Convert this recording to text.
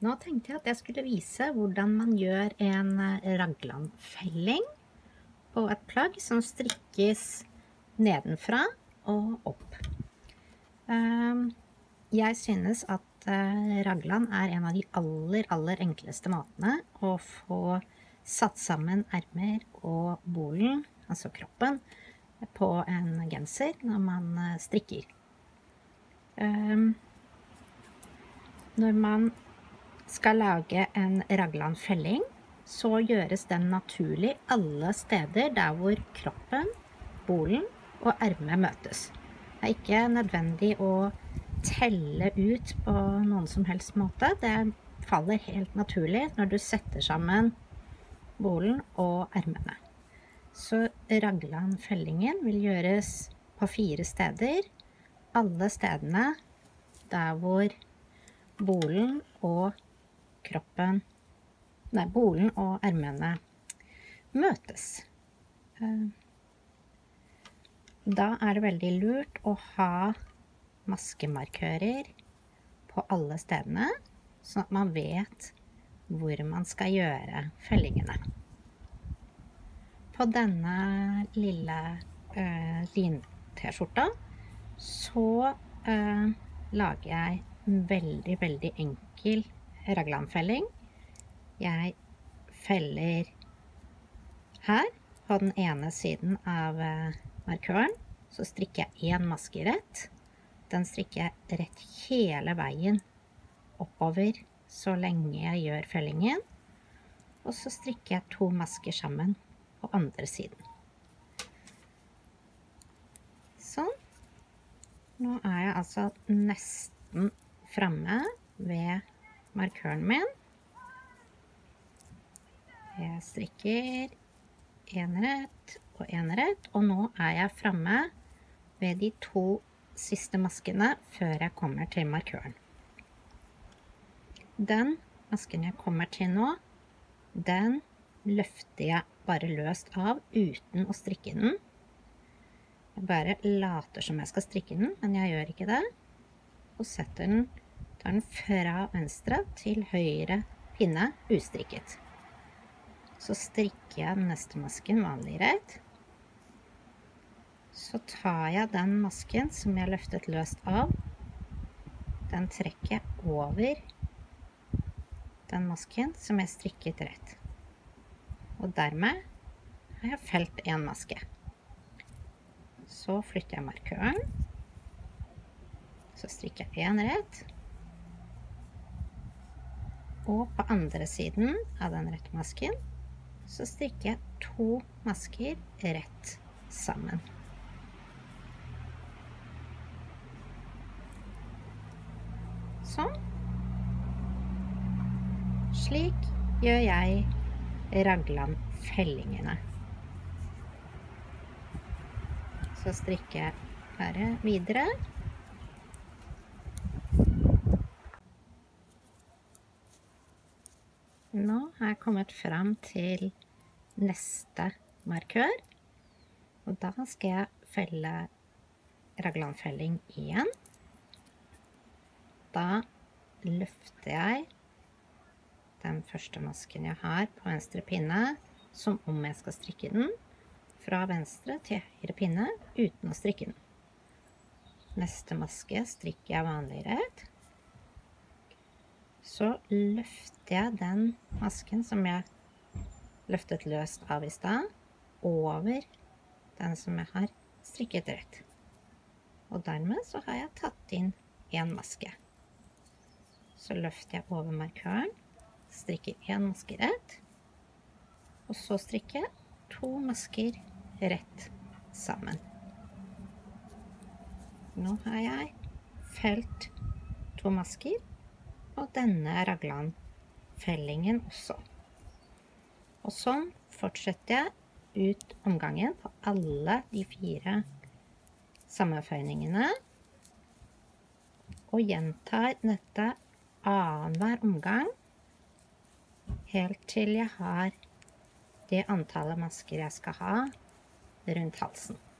Nå tenkte jeg at jeg skulle vise hvordan man gjør en raglanfelling på et plagg som strikkes nedenfra og opp. Jeg synes at raglan er en av de aller enkleste måtene å få satt sammen ermer og bolen, altså kroppen, på en genser når man strikker. Når man skal lage en raglanfelling, så gjøres den naturlig alle steder der hvor kroppen, bolen og ermet møtes. Det er ikke nødvendig å telle ut på noen som helst måte. Det faller helt naturlig når du setter sammen bolen og ermene. Så raglanfellingen vil gjøres på 4 steder. Alle stedene der hvor bolen og kroppen, bolen og ermene møtes. Da er det veldig lurt å ha maskemarkører på alle stedene, sånn at man vet hvor man skal gjøre fellingene. På denne lille lin-t-skjorta så lager jeg en veldig enkel raglanfelling. Jeg feller her på den ene siden av markøren, så strikker jeg 1 maske rett. Den strikker jeg rett hele veien oppover så lenge jeg gjør fellingen. Og så strikker jeg 2 masker sammen på andre siden. Sånn. Nå er jeg altså nesten fremme ved markøren min. Jeg strikker 1 rett og 1 rett, og nå er jeg fremme ved de 2 siste maskene før jeg kommer til markøren. Den masken jeg kommer til nå, den løfter jeg bare løst av uten å strikke den. Jeg bare later som jeg skal strikke den, men jeg gjør ikke det. Og tar den fra venstre til høyre pinne ustrikket. Så strikker jeg den neste masken vanlig rett. Så tar jeg den masken som jeg løftet løst av. Den trekker jeg over den masken som jeg strikket rett. Og dermed har jeg felt 1 maske. Så flytter jeg markøren. Så strikker jeg 1 rett. Og på andre siden av den rette masken så strikker jeg 2 masker rett sammen. Sånn. Slik gjør jeg raglanfellingene. Så strikker jeg bare videre. Nå har jeg kommet frem til neste markør, og da skal jeg felle raglanfelling igjen. Da løfter jeg den første masken jeg har på venstre pinne, som om jeg skal strikke den, fra venstre til høyre pinne uten å strikke den. Neste maske strikker jeg vanlig rett. Så løfter jeg den masken som jeg løftet løst av i sted, over den som jeg har strikket rett. Og dermed så har jeg tatt inn 1 maske. Så løfter jeg over markøren, strikker 1 maske rett, og så strikker jeg 2 masker rett sammen. Nå har jeg felt 2 masker, og denne raglanfellingen også. Og sånn fortsetter jeg ut omgangen på alle de 4 sammenføyningene, og gjentar dette annenhver omgang, helt til jeg har det antallet masker jeg skal ha rundt halsen.